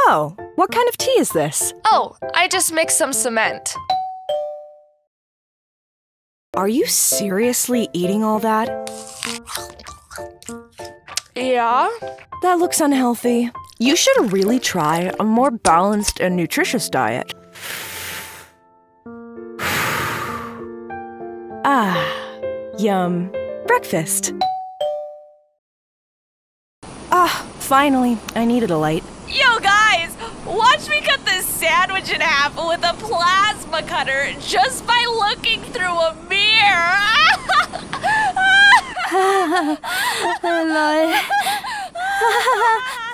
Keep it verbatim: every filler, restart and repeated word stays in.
Oh, what kind of tea is this? Oh, I just mixed some cement. Are you seriously eating all that? Yeah? That looks unhealthy. You should really try a more balanced and nutritious diet. Ah, yum. Breakfast. Ah, finally. I needed a light. Yo guys, watch me cut this sandwich in half with a plasma cutter just by looking through a mirror. Lol.